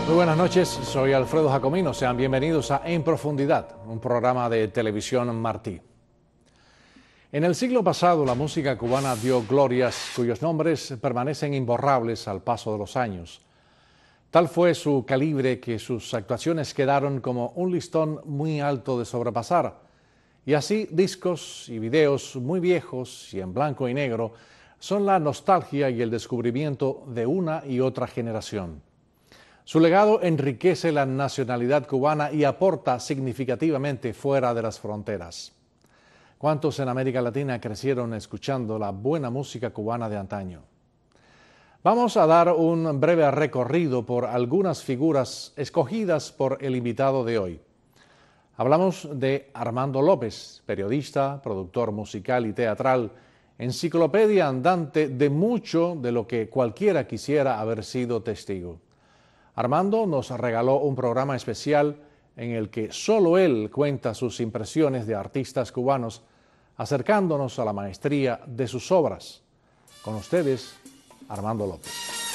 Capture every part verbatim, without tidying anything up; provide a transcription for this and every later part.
Muy buenas noches, soy Alfredo Jacomino. Sean bienvenidos a En Profundidad, un programa de televisión Martí. En el siglo pasado, la música cubana dio glorias cuyos nombres permanecen imborrables al paso de los años. Tal fue su calibre que sus actuaciones quedaron como un listón muy alto de sobrepasar. Y así, discos y videos muy viejos y en blanco y negro son la nostalgia y el descubrimiento de una y otra generación. Su legado enriquece la nacionalidad cubana y aporta significativamente fuera de las fronteras. ¿Cuántos en América Latina crecieron escuchando la buena música cubana de antaño? Vamos a dar un breve recorrido por algunas figuras escogidas por el invitado de hoy. Hablamos de Armando López, periodista, productor musical y teatral, enciclopedia andante de mucho de lo que cualquiera quisiera haber sido testigo. Armando nos regaló un programa especial en el que solo él cuenta sus impresiones de artistas cubanos, acercándonos a la maestría de sus obras. Con ustedes, Armando López.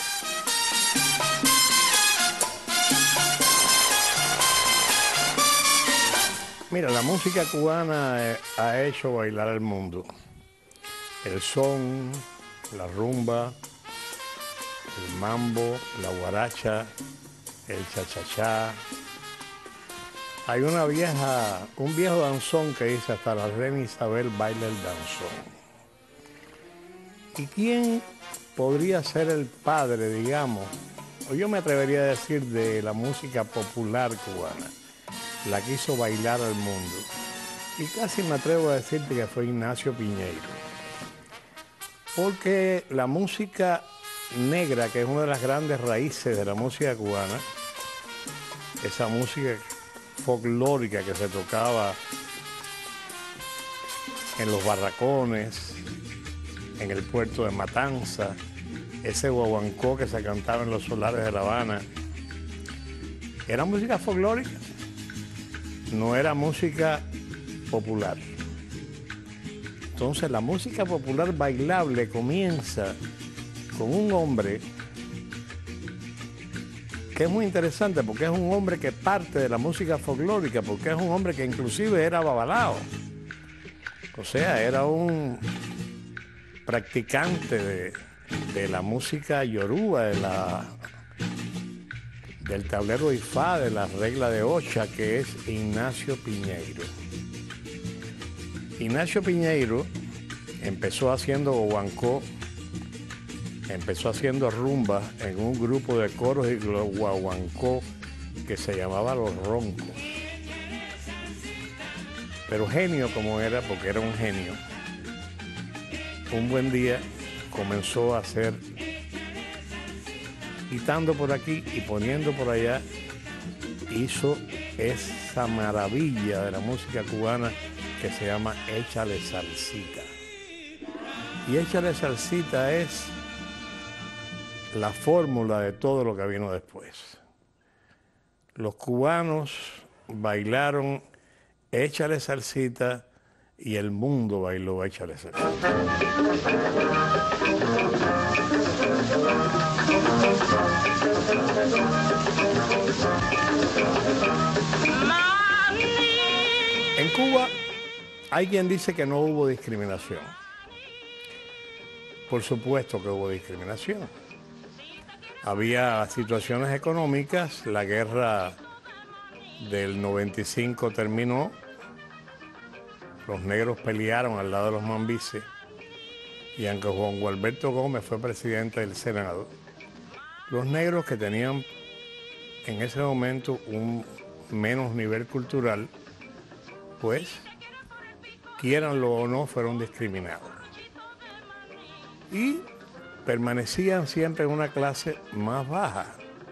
Mira, la música cubana ha hecho bailar al mundo. El son, la rumba, el mambo, la guaracha, el cha-cha-cha. Hay una vieja, un viejo danzón que dice: hasta la reina Isabel baila el danzón. ¿Y quién podría ser el padre, digamos, o yo me atrevería a decir, de la música popular cubana, la que hizo bailar al mundo? Y casi me atrevo a decirte que fue Ignacio Piñeiro. Porque la música negra, que es una de las grandes raíces de la música cubana, esa música folclórica que se tocaba en los barracones, en el puerto de Matanza, ese guaguancó que se cantaba en los solares de La Habana, era música folclórica, no era música popular. Entonces la música popular bailable comienza con un hombre que es muy interesante, porque es un hombre que parte de la música folclórica, porque es un hombre que inclusive era babalao. O sea, era un practicante de, de la música yoruba, de la, del tablero Ifá, de la regla de Ocha, que es Ignacio Piñeiro. Ignacio Piñeiro empezó haciendo guaguancó, empezó haciendo rumba en un grupo de coros y guaguancó que se llamaba Los Roncos. Pero genio como era, porque era un genio, un buen día comenzó a hacer, quitando por aquí y poniendo por allá, hizo esa maravilla de la música cubana que se llama Échale Salsita. Y Échale Salsita es la fórmula de todo lo que vino después. Los cubanos bailaron Échale Salsita y el mundo bailó Échale Salsita. En Cuba hay quien dice que no hubo discriminación. Por supuesto que hubo discriminación. Había situaciones económicas, la guerra del noventa y cinco terminó, los negros pelearon al lado de los mambises, y aunque Juan Gualberto Gómez fue presidente del Senado, los negros, que tenían en ese momento un menos nivel cultural, pues, quiéranlo o no, fueron discriminados. Y permanecían siempre en una clase más baja.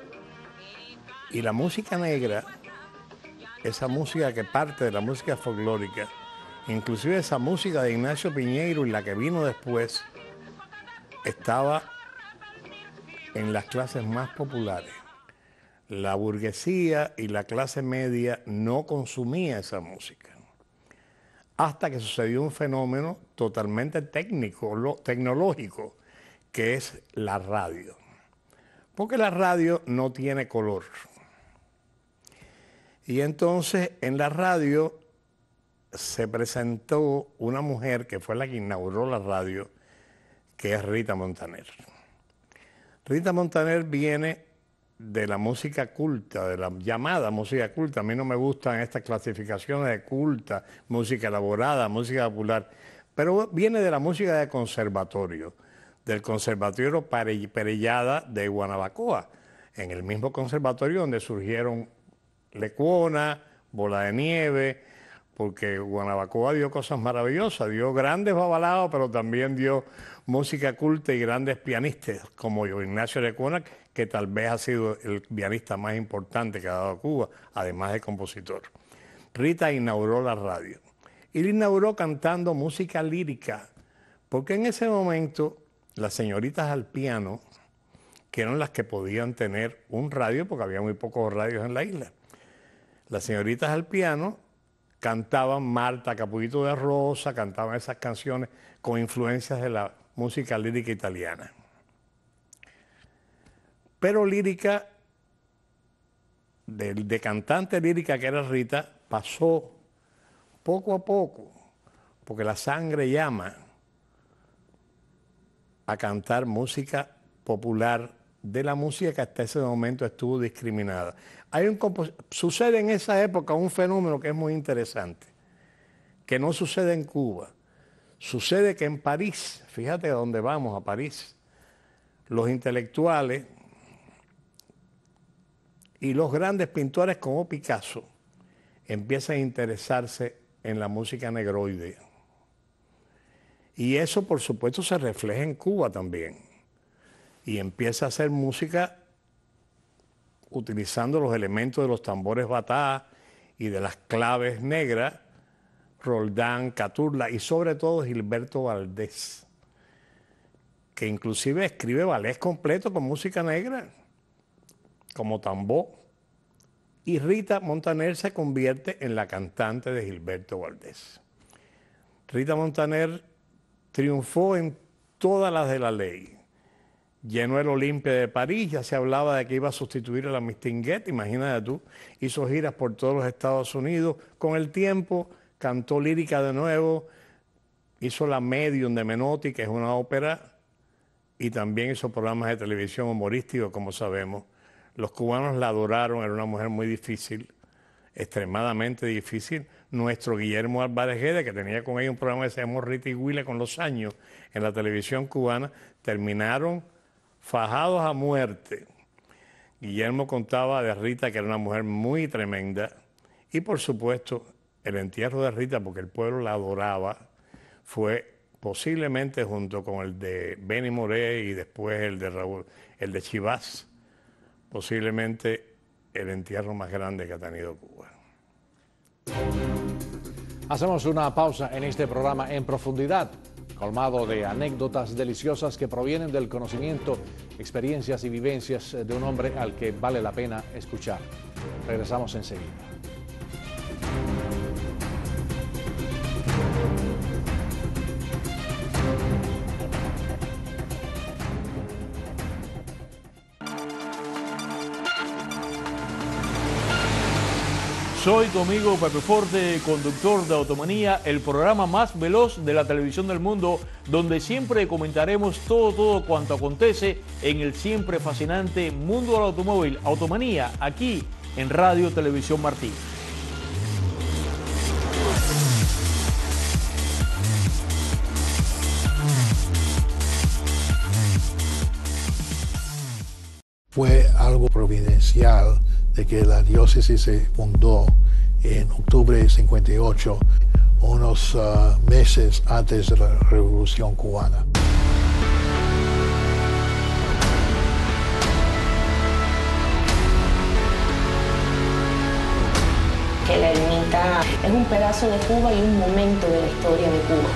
Y la música negra, esa música que parte de la música folclórica, inclusive esa música de Ignacio Piñeiro y la que vino después, estaba en las clases más populares. La burguesía y la clase media no consumía esa música. Hasta que sucedió un fenómeno totalmente técnico, lo, tecnológico, que es la radio. porque la radio no tiene color. Y entonces en la radio se presentó una mujer que fue la que inauguró la radio, que es Rita Montaner. Rita Montaner viene de la música culta, de la llamada música culta. A mí no me gustan estas clasificaciones de culta, música elaborada, música popular, pero viene de la música de conservatorio, del Conservatorio Perellada de Guanabacoa, en el mismo conservatorio donde surgieron Lecuona, Bola de Nieve, porque Guanabacoa dio cosas maravillosas, dio grandes babalaos, pero también dio música culta y grandes pianistas, como Ignacio Lecuona, que tal vez ha sido el pianista más importante que ha dado Cuba, además de compositor. Rita inauguró la radio, y la inauguró cantando música lírica, porque en ese momento las señoritas al piano, que eran las que podían tener un radio, porque había muy pocos radios en la isla, las señoritas al piano cantaban Marta Capullito de Rosa, cantaban esas canciones con influencias de la música lírica italiana. Pero lírica, de, de cantante lírica que era Rita, pasó poco a poco, porque la sangre llama, a cantar música popular, de la música que hasta ese momento estuvo discriminada. Hay un sucede en esa época un fenómeno que es muy interesante, que no sucede en Cuba. Sucede que en París, fíjate a dónde vamos, a París, los intelectuales y los grandes pintores como Picasso empiezan a interesarse en la música negroide. Y eso, por supuesto, se refleja en Cuba también. Y empieza a hacer música utilizando los elementos de los tambores batá y de las claves negras, Roldán, Caturla y sobre todo Gilberto Valdés, que inclusive escribe ballets completos con música negra, como Tambó. Y Rita Montaner se convierte en la cantante de Gilberto Valdés. Rita Montaner triunfó en todas las de la ley. Llenó el Olimpia de París, ya se hablaba de que iba a sustituir a la Mistinguet, imagínate tú, hizo giras por todos los Estados Unidos. Con el tiempo cantó lírica de nuevo, hizo La Medium de Menotti, que es una ópera, y también hizo programas de televisión humorísticos, como sabemos. Los cubanos la adoraron, era una mujer muy difícil, extremadamente difícil. Nuestro Guillermo Álvarez Guedes, que tenía con ella un programa que se llamó Rita y Huile con los años en la televisión cubana, terminaron fajados a muerte. Guillermo contaba de Rita que era una mujer muy tremenda y por supuesto el entierro de Rita, porque el pueblo la adoraba, fue posiblemente junto con el de Benny Moré y después el de Raúl, el de Chivás, posiblemente el entierro más grande que ha tenido Cuba. Hacemos una pausa en este programa En Profundidad, colmado de anécdotas deliciosas que provienen del conocimiento, experiencias y vivencias de un hombre al que vale la pena escuchar. Regresamos enseguida. Soy tu amigo Pepe Forte, conductor de Automanía, el programa más veloz de la televisión del mundo, donde siempre comentaremos todo, todo cuanto acontece en el siempre fascinante mundo del automóvil. Automanía, aquí en Radio Televisión Martí. Fue algo providencial de que la diócesis se fundó en octubre de cincuenta y ocho, unos uh, meses antes de la Revolución Cubana. Que la ermita es un pedazo de Cuba y un momento de la historia de Cuba.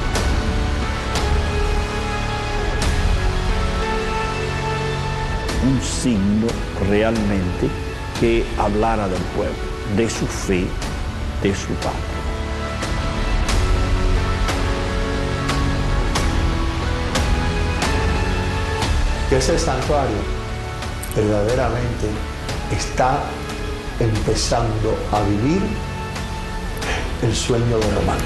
Un símbolo realmente que hablara del pueblo, de su fe, de su patria. ¿Qué es el santuario? verdaderamente está empezando a vivir el sueño de Román.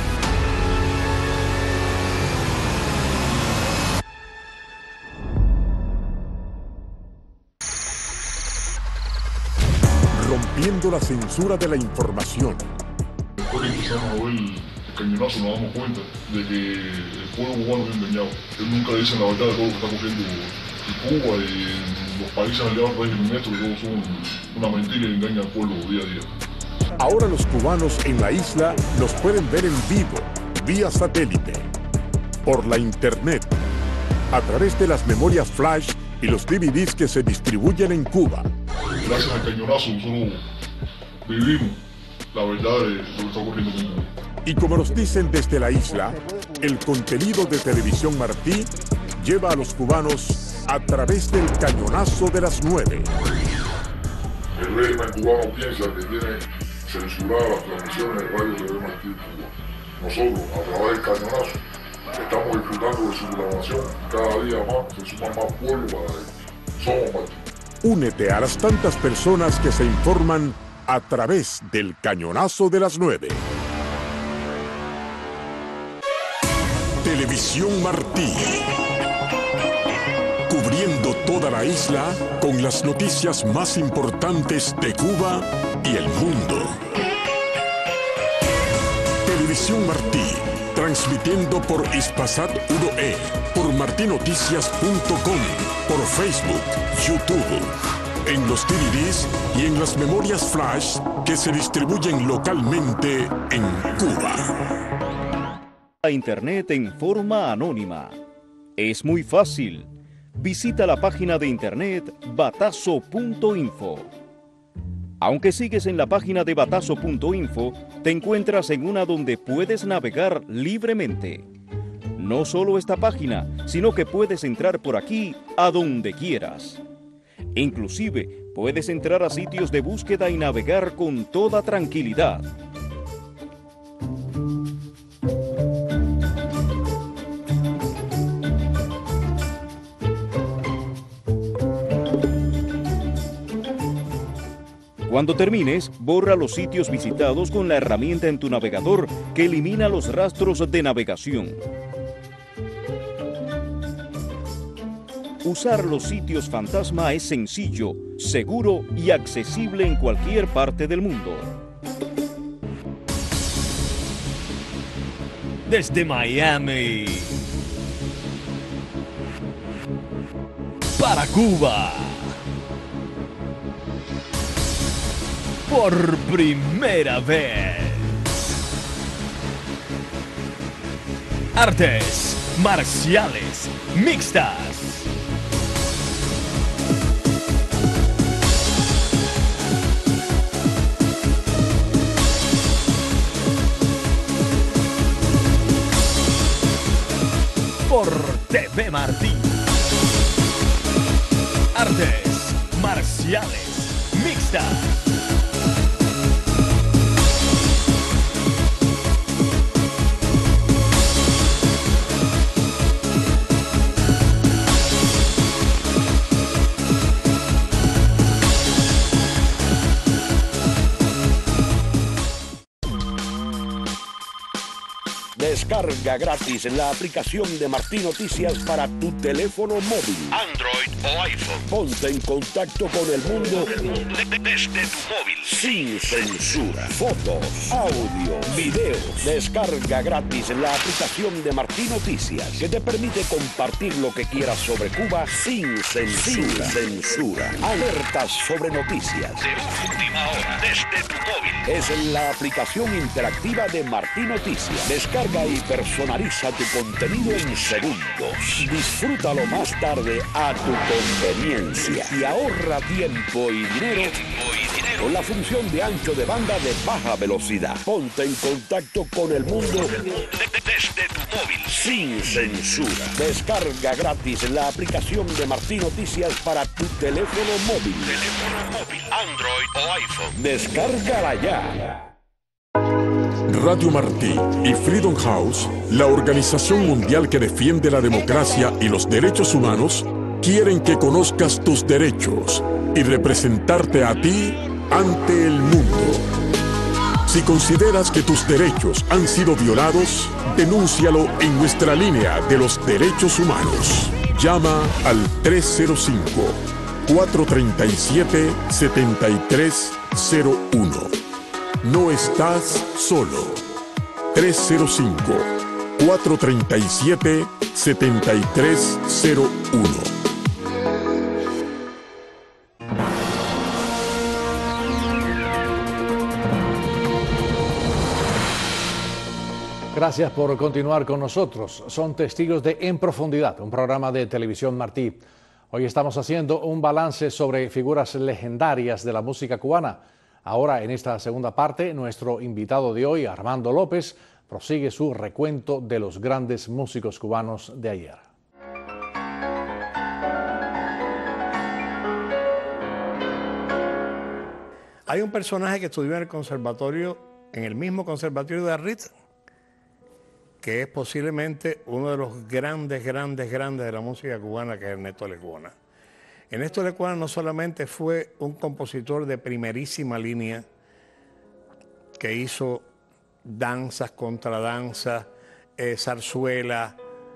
Rompiendo la censura de la información. Después que empezaron a ver el cañonazo nos damos cuenta de que el pueblo cubano es engañado. Él nunca dice la verdad de todo lo que está ocurriendo en Cuba y en los países aliados al régimen nuestro, que todos son una mentira y engañan al pueblo día a día. Ahora los cubanos en la isla los pueden ver en vivo, vía satélite, por la internet, a través de las memorias flash y los D V Ds que se distribuyen en Cuba. Gracias al cañonazo nosotros vivimos la verdad de lo que está ocurriendo en Cuba. Y como nos dicen desde la isla, el contenido de Televisión Martí lleva a los cubanos a través del cañonazo de las nueve. El régimen cubano piensa que tiene censuradas las transmisiones de radio T V Martí en Cuba. Nosotros, a través del cañonazo, estamos disfrutando de su programación. Cada día más se suma más pueblo para ellos. Somos Martí. Únete a las tantas personas que se informan a través del cañonazo de las nueve. Televisión Martí. Cubriendo toda la isla con las noticias más importantes de Cuba y el mundo. Televisión Martí. Transmitiendo por Hispasat uno E, por martinoticias punto com, por Facebook, YouTube, en los D V Ds y en las memorias flash que se distribuyen localmente en Cuba. A Internet en forma anónima. Es muy fácil. Visita la página de Internet batazo punto info. Aunque sigues en la página de batazo punto info, te encuentras en una donde puedes navegar libremente. No solo esta página, sino que puedes entrar por aquí a donde quieras. Inclusive, puedes entrar a sitios de búsqueda y navegar con toda tranquilidad. Cuando termines, borra los sitios visitados con la herramienta en tu navegador que elimina los rastros de navegación. Usar los sitios fantasma es sencillo, seguro y accesible en cualquier parte del mundo. Desde Miami para Cuba. Por primera vez. Artes marciales mixtas. Por T V Martí. Artes marciales mixtas. Descarga gratis la aplicación de Martí Noticias para tu teléfono móvil, Android o iPhone. Ponte en contacto con el mundo desde tu móvil, sin censura. Fotos, audio, videos. Descarga gratis la aplicación de Martí Noticias, que te permite compartir lo que quieras sobre Cuba sin censura. Sin censura. Alertas sobre noticias de última hora desde tu móvil. Es la aplicación interactiva de Martí Noticias. Descarga y personaliza tu contenido en segundos. Disfrútalo más tarde a tu conveniencia y ahorra tiempo y dinero con la función de ancho de banda de baja velocidad. Ponte en contacto con el mundo desde tu móvil, sin censura. Descarga gratis la aplicación de Martí Noticias para tu teléfono móvil. Teléfono móvil, Android o iPhone. Descárgala ya. Radio Martí y Freedom House, la organización mundial que defiende la democracia y los derechos humanos, quieren que conozcas tus derechos y representarte a ti ante el mundo. Si consideras que tus derechos han sido violados, denúncialo en nuestra línea de los derechos humanos. Llama al tres cero cinco, cuatro tres siete, siete tres cero uno. No estás solo. tres cero cinco, cuatro tres siete, siete tres cero uno. Gracias por continuar con nosotros. Son testigos de En Profundidad, un programa de Televisión Martí. Hoy estamos haciendo un balance sobre figuras legendarias de la música cubana. Ahora, en esta segunda parte, nuestro invitado de hoy, Armando López, prosigue su recuento de los grandes músicos cubanos de ayer. Hay un personaje que estudió en el conservatorio, en el mismo conservatorio de Arritz, que es posiblemente uno de los grandes, grandes, grandes de la música cubana, que es Ernesto Lecuona. Ernesto Lecuona no solamente fue un compositor de primerísima línea, que hizo danzas, contradanzas, eh, zarzuela,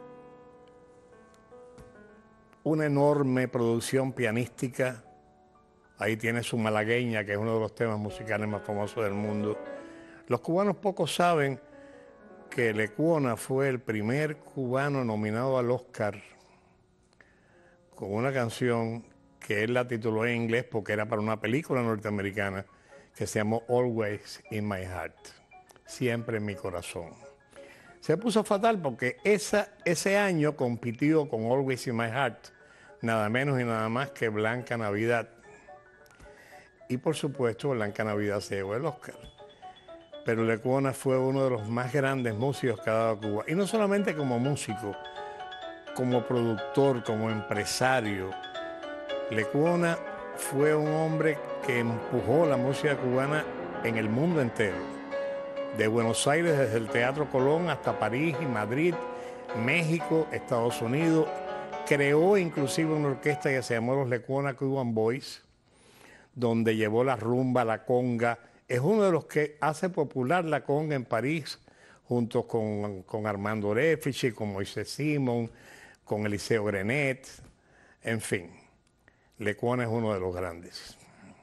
una enorme producción pianística. Ahí tiene su Malagueña, que es uno de los temas musicales más famosos del mundo. Los cubanos pocos saben que Lecuona fue el primer cubano nominado al Oscar con una canción que él la tituló en inglés porque era para una película norteamericana que se llamó Always in My Heart, siempre en mi corazón. Se puso fatal porque esa, ese año compitió con Always in My Heart nada menos y nada más que Blanca Navidad. Y por supuesto Blanca Navidad se llevó el Oscar. Pero Lecuona fue uno de los más grandes músicos que ha dado Cuba. Y no solamente como músico, como productor, como empresario. Lecuona fue un hombre que empujó la música cubana en el mundo entero. De Buenos Aires, desde el Teatro Colón hasta París y Madrid, México, Estados Unidos. Creó inclusive una orquesta que se llamó los Lecuona Cuban Boys, donde llevó la rumba, la conga. Es uno de los que hace popular la conga en París, junto con, con Armando Orefici, con Moisés Simón, con Eliseo Grenet, en fin. Lecuona es uno de los grandes.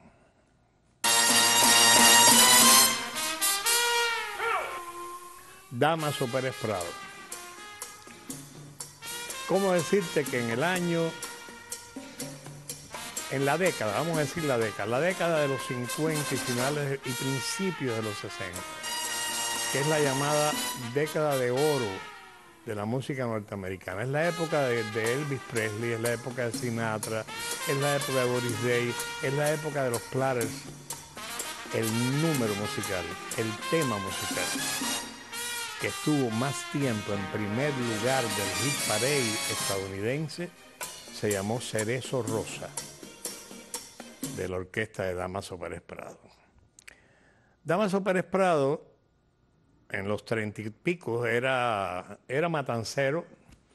Damaso Pérez Prado. ¿Cómo decirte que en el año... En la década, vamos a decir la década, la década de los cincuenta y finales y principios de los sesenta, que es la llamada década de oro de la música norteamericana. Es la época de, de Elvis Presley, es la época de Sinatra, es la época de Boris Day, es la época de los Platters. El número musical, el tema musical, que estuvo más tiempo en primer lugar del hit parade estadounidense, se llamó Cerezo Rosa, de la orquesta de Damaso Pérez Prado. Damaso Pérez Prado, en los treinta y pico, era, era matancero.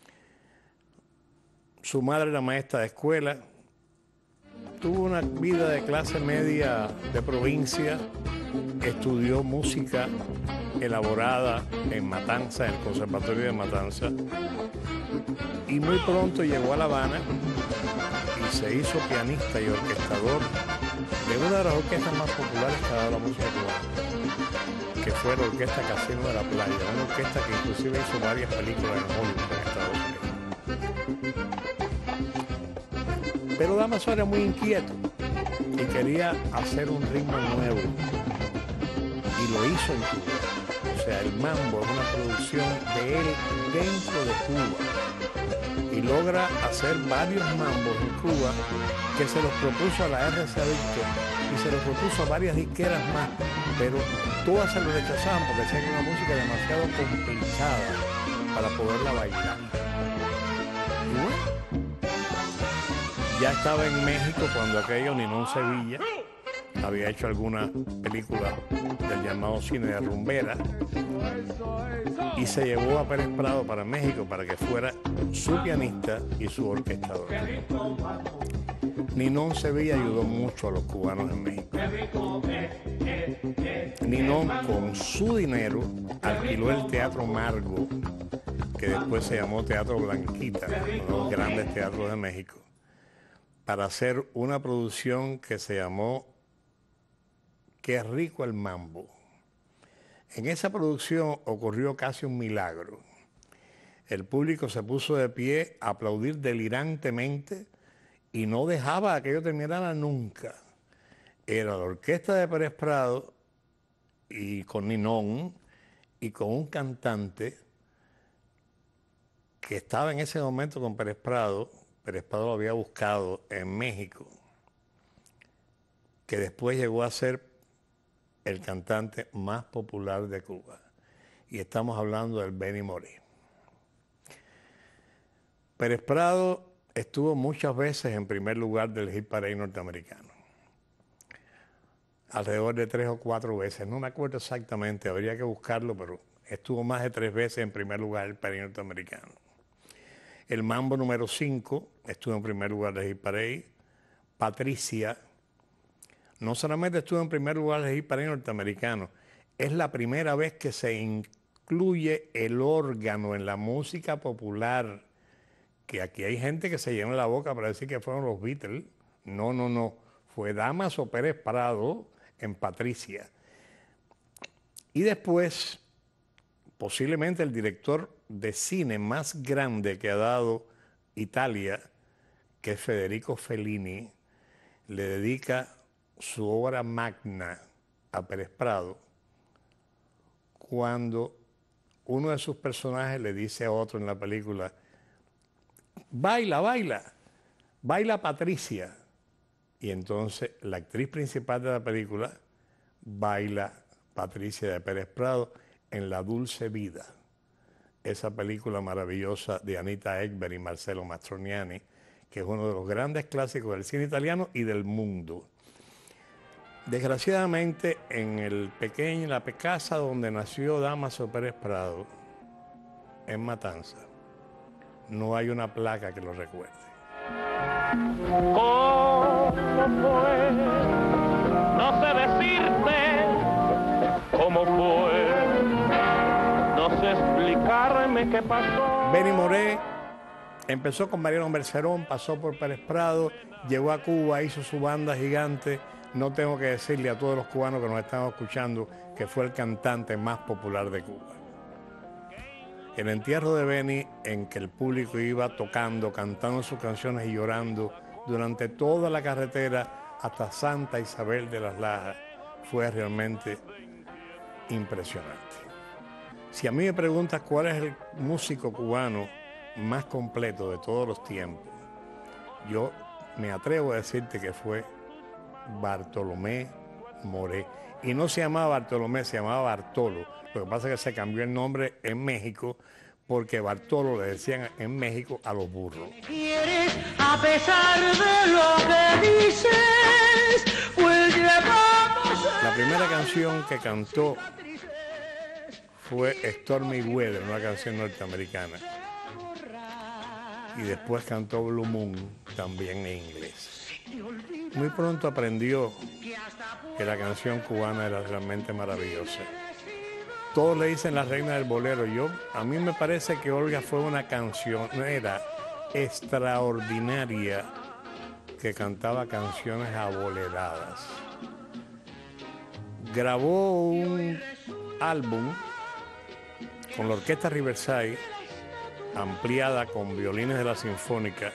Su madre era maestra de escuela. Tuvo una vida de clase media de provincia. Estudió música elaborada en Matanza, en el Conservatorio de Matanza. Y muy pronto llegó a La Habana y se hizo pianista y orquestador de una de las orquestas más populares que ha dado la música cubana, que fue la Orquesta Casino de la Playa, una orquesta que inclusive hizo varias películas en Hollywood, en Estados Unidos. Pero Damaso era muy inquieto y quería hacer un ritmo nuevo, y lo hizo en Cuba. O sea, el mambo es una producción de él dentro de Cuba. Y logra hacer varios mambos en Cuba que se los propuso a la R C A Victor y se los propuso a varias disqueras más, pero todas se lo rechazaban porque decían que era una música demasiado complicada para poderla bailar. Y bueno, ya estaba en México cuando aquello, Ninón Sevilla había hecho alguna película del llamado cine de rumbera y se llevó a Pérez Prado para México para que fuera su pianista y su orquestador. Ninón Sevilla ayudó mucho a los cubanos en México. Ninón, con su dinero, alquiló el Teatro Margo, que después se llamó Teatro Blanquita, uno de los grandes teatros de México, para hacer una producción que se llamó Qué rico el mambo. En esa producción ocurrió casi un milagro. El público se puso de pie a aplaudir delirantemente y no dejaba a que ellos terminaran nunca. Era la orquesta de Pérez Prado y con Ninón y con un cantante que estaba en ese momento con Pérez Prado. Pérez Prado lo había buscado en México, que después llegó a ser el cantante más popular de Cuba. Y estamos hablando del Benny Moré. Pérez Prado estuvo muchas veces en primer lugar del Hit Parade norteamericano. Alrededor de tres o cuatro veces. No me acuerdo exactamente, habría que buscarlo, pero estuvo más de tres veces en primer lugar del Parade norteamericano. El Mambo número cinco estuvo en primer lugar del Hit Parade. Patricia no solamente estuvo en primer lugar del Hit Parade norteamericano, es la primera vez que se incluye el órgano en la música popular. Que aquí hay gente que se llena la boca para decir que fueron los Beatles. No, no, no. Fue Damaso Pérez Prado en Patricia. Y después, posiblemente el director de cine más grande que ha dado Italia, que es Federico Fellini, le dedica su obra magna a Pérez Prado cuando uno de sus personajes le dice a otro en la película: baila, baila, baila Patricia. Y entonces la actriz principal de la película baila Patricia de Pérez Prado en La Dulce Vida, esa película maravillosa de Anita Ekberg y Marcello Mastroianni, que es uno de los grandes clásicos del cine italiano y del mundo. Desgraciadamente, en el pequeño, la casa donde nació Damaso Pérez Prado, en Matanza, no hay una placa que lo recuerde. ¿Cómo fue? No sé decirte cómo fue. No sé explicarme qué pasó. Benny Moré empezó con Mariano Mercerón, pasó por Pérez Prado, llegó a Cuba, hizo su banda gigante. No tengo que decirle a todos los cubanos que nos están escuchando que fue el cantante más popular de Cuba. El entierro de Benny, en que el público iba tocando, cantando sus canciones y llorando durante toda la carretera hasta Santa Isabel de las Lajas, fue realmente impresionante. Si a mí me preguntas cuál es el músico cubano más completo de todos los tiempos, yo me atrevo a decirte que fue Bartolomé Moré. Y no se llamaba Bartolomé, se llamaba Bartolo. Lo que pasa es que se cambió el nombre en México porque Bartolo le decían en México a los burros. ¿Quieres a pesar de lo que dices? Pues llevamos La primera canción que cantó fue Stormy Weather, una canción norteamericana. Y después cantó Blue Moon, también en inglés. Muy pronto aprendió que la canción cubana era realmente maravillosa. Todos le dicen la reina del bolero. Yo, a mí me parece que Olga fue una cancionera extraordinaria que cantaba canciones aboleradas. Grabó un álbum con la Orquesta Riverside, ampliada con violines de la Sinfónica,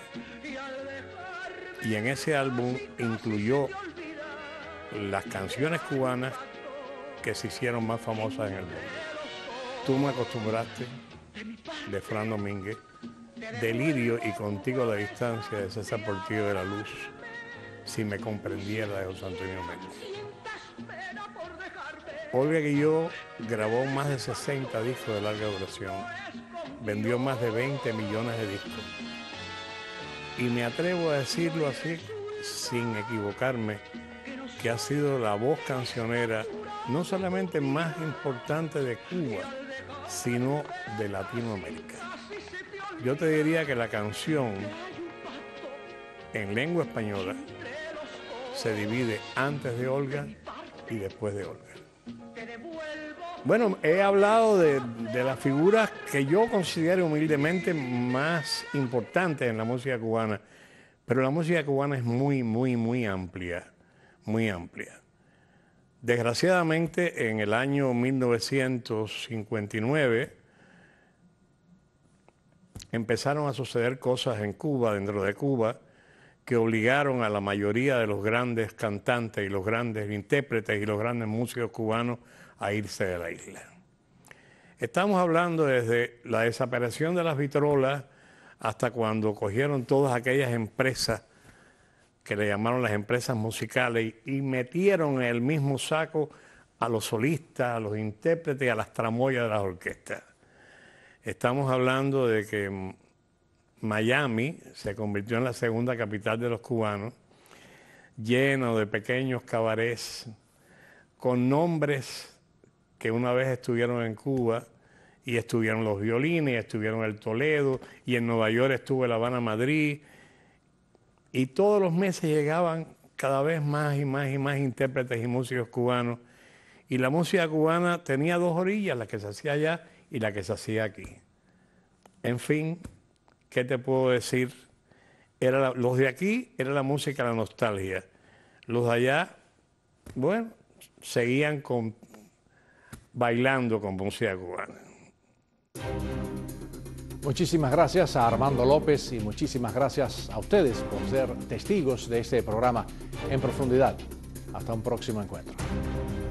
y en ese álbum incluyó las canciones cubanas que se hicieron más famosas en el mundo. Tú me acostumbraste, de Fran Domínguez, Delirio y Contigo a la distancia, de César Portillo de la Luz, Si me comprendiera, de José Antonio Méndez. Olga Guilló grabó más de sesenta discos de larga duración, vendió más de veinte millones de discos. Y me atrevo a decirlo así, sin equivocarme, que ha sido la voz cancionera no solamente más importante de Cuba, sino de Latinoamérica. Yo te diría que la canción en lengua española se divide antes de Olga y después de Olga. Bueno, he hablado de, de las figuras que yo considero humildemente más importantes en la música cubana, pero la música cubana es muy, muy, muy amplia, muy amplia. Desgraciadamente, en el año mil novecientos cincuenta y nueve empezaron a suceder cosas en Cuba, dentro de Cuba, que obligaron a la mayoría de los grandes cantantes y los grandes intérpretes y los grandes músicos cubanos a irse de la isla. Estamos hablando desde la desaparición de las vitrolas hasta cuando cogieron todas aquellas empresas que le llamaron las empresas musicales y, y metieron en el mismo saco a los solistas, a los intérpretes y a las tramoyas de las orquestas. Estamos hablando de que Miami se convirtió en la segunda capital de los cubanos, lleno de pequeños cabarets con nombres que una vez estuvieron en Cuba, y estuvieron los Violines, y estuvieron el Toledo, y en Nueva York estuvo el Habana Madrid, y todos los meses llegaban cada vez más y más y más intérpretes y músicos cubanos, y la música cubana tenía dos orillas, la que se hacía allá y la que se hacía aquí. En fin, ¿qué te puedo decir? Era la, los de aquí era la música, la nostalgia. Los de allá, bueno, seguían con, bailando con música cubana. Muchísimas gracias a Armando López y muchísimas gracias a ustedes por ser testigos de este programa En Profundidad. Hasta un próximo encuentro.